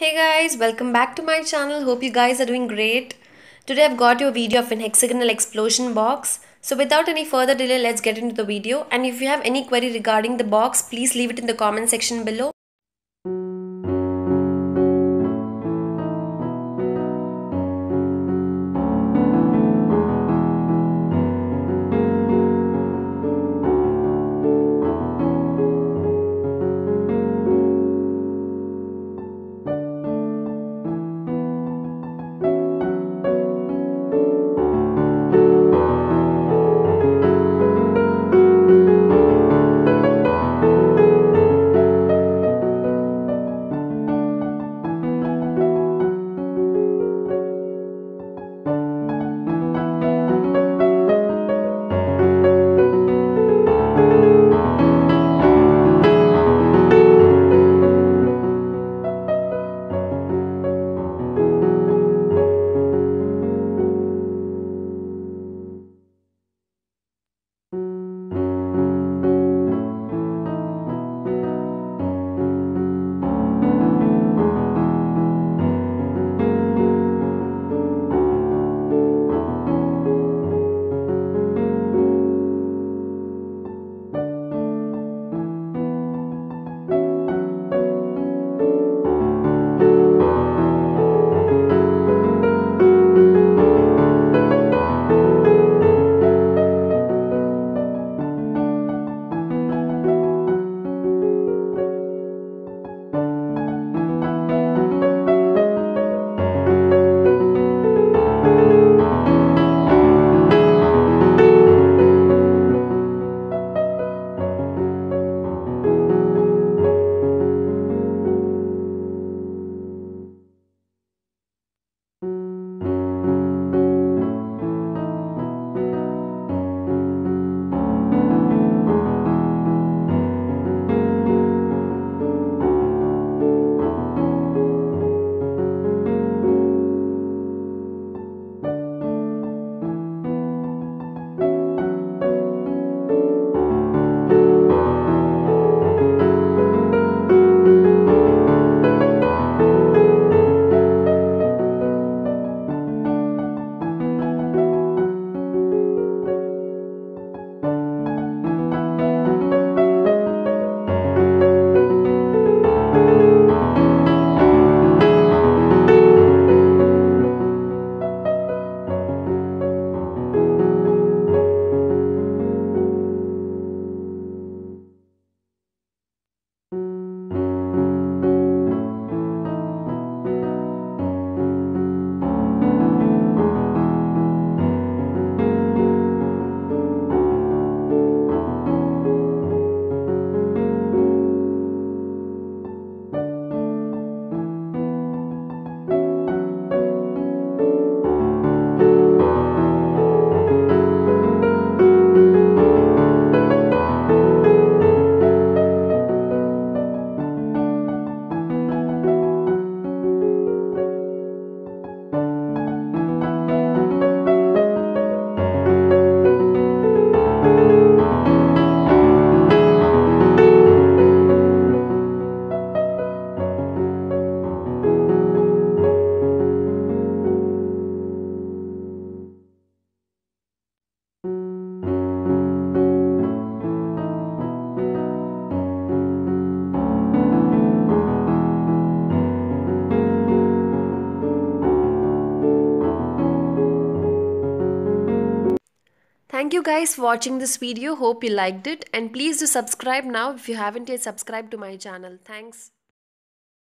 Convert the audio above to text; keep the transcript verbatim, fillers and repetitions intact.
Hey guys, welcome back to my channel. Hope you guys are doing great. Today I've got your video of an hexagonal explosion box. So without any further delay, let's get into the video. And if you have any query regarding the box, please leave it in the comment section below. Thank you guys for watching this video. Hope you liked it. And please do subscribe now if you haven't yet subscribed to my channel. Thanks.